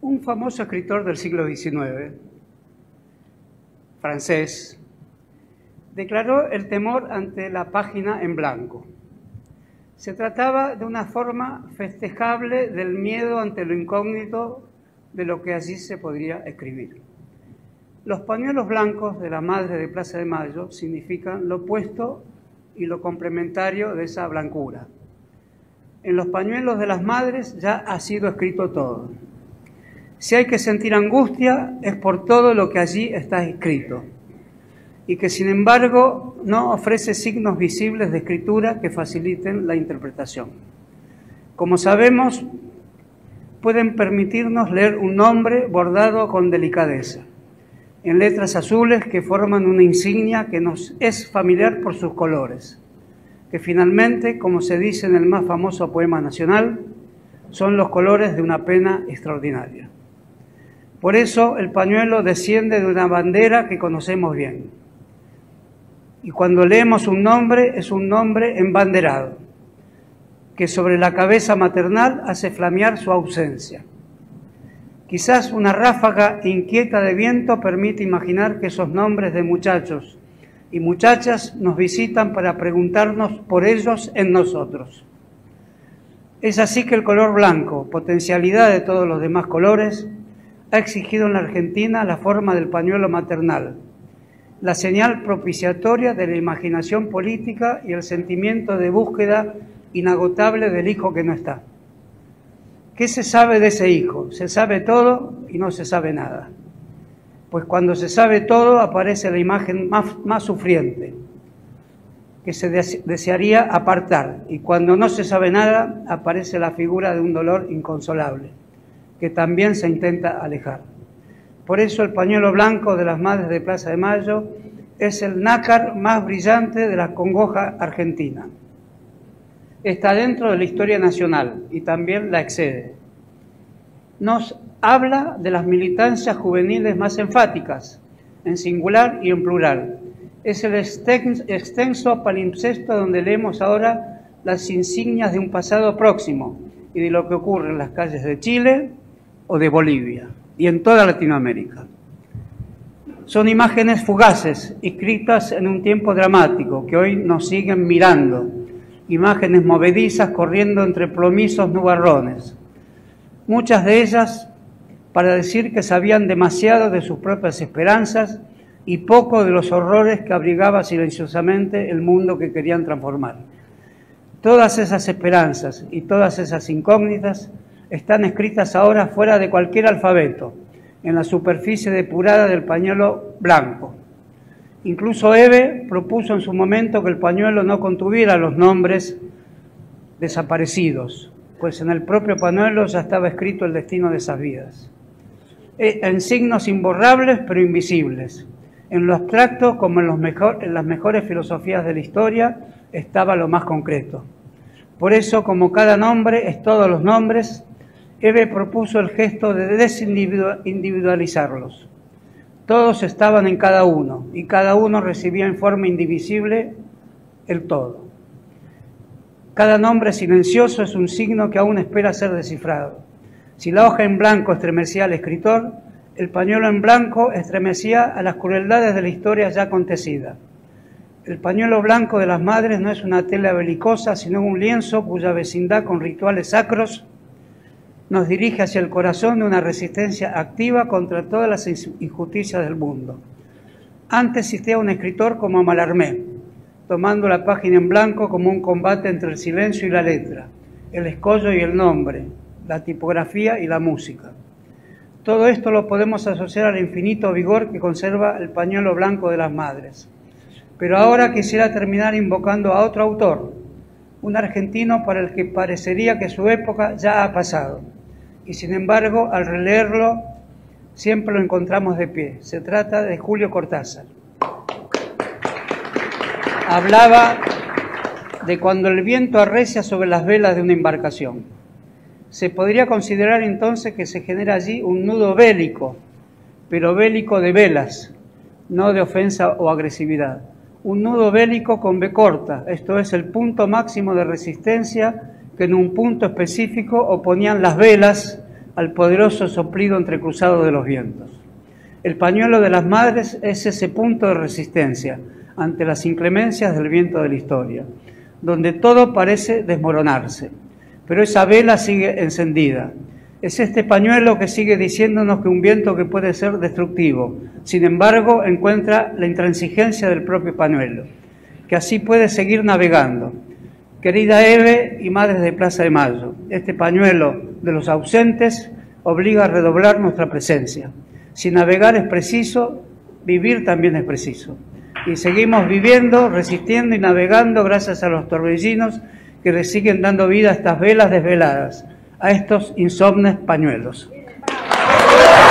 Un famoso escritor del siglo XIX, francés, declaró el temor ante la página en blanco. Se trataba de una forma festejable del miedo ante lo incógnito de lo que allí se podría escribir. Los pañuelos blancos de la Madre de Plaza de Mayo significan lo opuesto y lo complementario de esa blancura. En los pañuelos de las madres ya ha sido escrito todo. Si hay que sentir angustia, es por todo lo que allí está escrito, y que sin embargo no ofrece signos visibles de escritura que faciliten la interpretación. Como sabemos, pueden permitirnos leer un nombre bordado con delicadeza, en letras azules que forman una insignia que nos es familiar por sus colores, que finalmente, como se dice en el más famoso poema nacional, son los colores de una pena extraordinaria. Por eso el pañuelo desciende de una bandera que conocemos bien. Y cuando leemos un nombre, es un nombre embanderado, que sobre la cabeza maternal hace flamear su ausencia. Quizás una ráfaga inquieta de viento permite imaginar que esos nombres de muchachos y muchachas nos visitan para preguntarnos por ellos en nosotros. Es así que el color blanco, potencialidad de todos los demás colores, ha exigido en la Argentina la forma del pañuelo maternal, la señal propiciatoria de la imaginación política y el sentimiento de búsqueda inagotable del hijo que no está. ¿Qué se sabe de ese hijo? Se sabe todo y no se sabe nada. Pues cuando se sabe todo aparece la imagen más sufriente, que se desearía apartar, y cuando no se sabe nada aparece la figura de un dolor inconsolable, que también se intenta alejar. Por eso el pañuelo blanco de las Madres de Plaza de Mayo es el nácar más brillante de la congoja argentina. Está dentro de la historia nacional y también la excede. Nos habla de las militancias juveniles más enfáticas, en singular y en plural. Es el extenso palimpsesto donde leemos ahora las insignias de un pasado próximo y de lo que ocurre en las calles de Chile o de Bolivia y en toda Latinoamérica. Son imágenes fugaces, escritas en un tiempo dramático, que hoy nos siguen mirando, imágenes movedizas corriendo entre plomizos nubarrones, muchas de ellas para decir que sabían demasiado de sus propias esperanzas y poco de los horrores que abrigaba silenciosamente el mundo que querían transformar. Todas esas esperanzas y todas esas incógnitas están escritas ahora fuera de cualquier alfabeto, en la superficie depurada del pañuelo blanco. Incluso Eve propuso en su momento que el pañuelo no contuviera los nombres desaparecidos, pues en el propio pañuelo ya estaba escrito el destino de esas vidas. En signos imborrables pero invisibles. En lo abstracto, como en las mejores filosofías de la historia, estaba lo más concreto. Por eso, como cada nombre es todos los nombres, Eve propuso el gesto de desindividualizarlos. Todos estaban en cada uno, y cada uno recibía en forma indivisible el todo. Cada nombre silencioso es un signo que aún espera ser descifrado. Si la hoja en blanco estremecía al escritor, el pañuelo en blanco estremecía a las crueldades de la historia ya acontecida. El pañuelo blanco de las madres no es una tela belicosa, sino un lienzo cuya vecindad con rituales sacros nos dirige hacia el corazón de una resistencia activa contra todas las injusticias del mundo. Antes existía un escritor como Mallarmé, tomando la página en blanco como un combate entre el silencio y la letra, el escollo y el nombre, la tipografía y la música. Todo esto lo podemos asociar al infinito vigor que conserva el pañuelo blanco de las madres. Pero ahora quisiera terminar invocando a otro autor, un argentino para el que parecería que su época ya ha pasado. Y sin embargo, al releerlo, siempre lo encontramos de pie. Se trata de Julio Cortázar. Hablaba de cuando el viento arrecia sobre las velas de una embarcación. Se podría considerar entonces que se genera allí un nudo bélico, pero bélico de velas, no de ofensa o agresividad. Un nudo bélico con B corta, esto es el punto máximo de resistencia que en un punto específico oponían las velas al poderoso soplido entrecruzado de los vientos. El pañuelo de las madres es ese punto de resistencia ante las inclemencias del viento de la historia, donde todo parece desmoronarse, pero esa vela sigue encendida. Es este pañuelo que sigue diciéndonos que un viento que puede ser destructivo, sin embargo, encuentra la intransigencia del propio pañuelo, que así puede seguir navegando. Querida Eve y madres de Plaza de Mayo, este pañuelo de los ausentes obliga a redoblar nuestra presencia. Si navegar es preciso, vivir también es preciso. Y seguimos viviendo, resistiendo y navegando gracias a los torbellinos que le siguen dando vida a estas velas desveladas, a estos insomnes pañuelos.